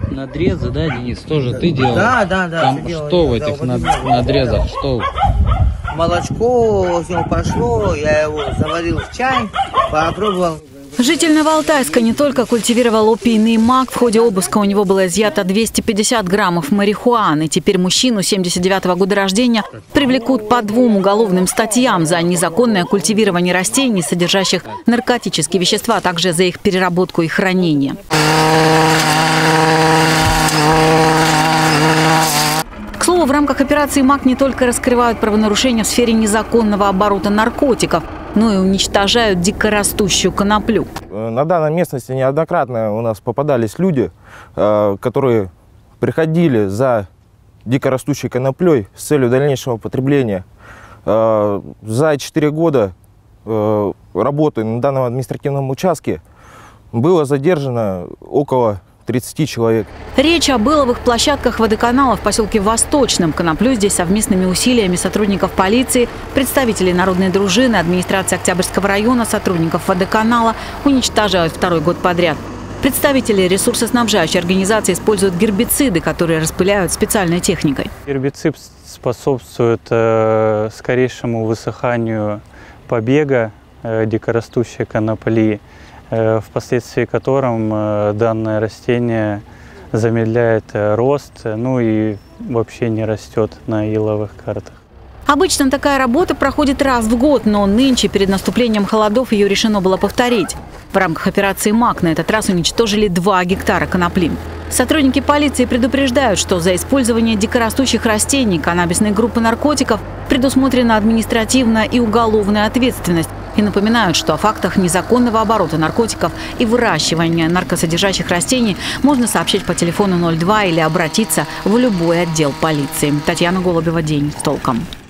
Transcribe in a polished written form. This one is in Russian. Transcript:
Надрезы, да, Денис, тоже ты делал? Да. Там что в этих надрезах, что? Молочко с него пошло, я его заварил в чай, попробовал. Житель Новоалтайска не только культивировал опийный мак. В ходе обыска у него было изъято 250 граммов марихуаны. Теперь мужчину 79-го года рождения привлекут по 2 уголовным статьям за незаконное культивирование растений, содержащих наркотические вещества, а также за их переработку и хранение. К слову, в рамках операции «Мак» не только раскрывают правонарушения в сфере незаконного оборота наркотиков, но и уничтожают дикорастущую коноплю. На данной местности неоднократно у нас попадались люди, которые приходили за дикорастущей коноплей с целью дальнейшего потребления. За 4 года работы на данном административном участке было задержано около 30 человек. Речь о быловых площадках водоканала в поселке Восточном. Коноплю здесь совместными усилиями сотрудников полиции, представителей народной дружины, администрации Октябрьского района, сотрудников водоканала уничтожают 2-й год подряд. Представители ресурсоснабжающей организации используют гербициды, которые распыляют специальной техникой. Гербицид способствует скорейшему высыханию побега дикорастущей конопли, впоследствии котором данное растение замедляет рост, ну и вообще не растет на иловых картах. Обычно такая работа проходит раз в год, но нынче перед наступлением холодов ее решено было повторить. В рамках операции «Мак» на этот раз уничтожили 2 гектара конопли. Сотрудники полиции предупреждают, что за использование дикорастущих растений каннабисной группы наркотиков предусмотрена административная и уголовная ответственность. И напоминают, что о фактах незаконного оборота наркотиков и выращивания наркосодержащих растений можно сообщить по телефону 02 или обратиться в любой отдел полиции. Татьяна Голубева, «День с толком».